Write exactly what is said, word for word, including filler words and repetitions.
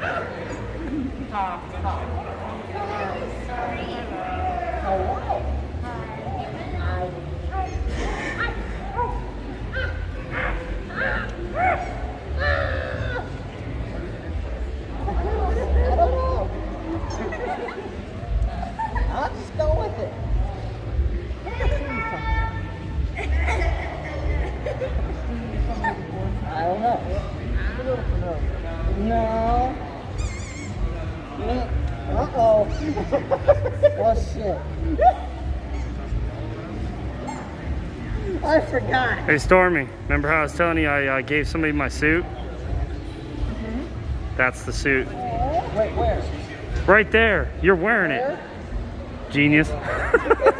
I'll just go with it. I don't know. No. Uh-oh. Oh, shit. I forgot. Hey, Stormy, remember how I was telling you I uh, gave somebody my suit? Mm-hmm. That's the suit. Wait, where? Right there. You're wearing Where? it. Genius.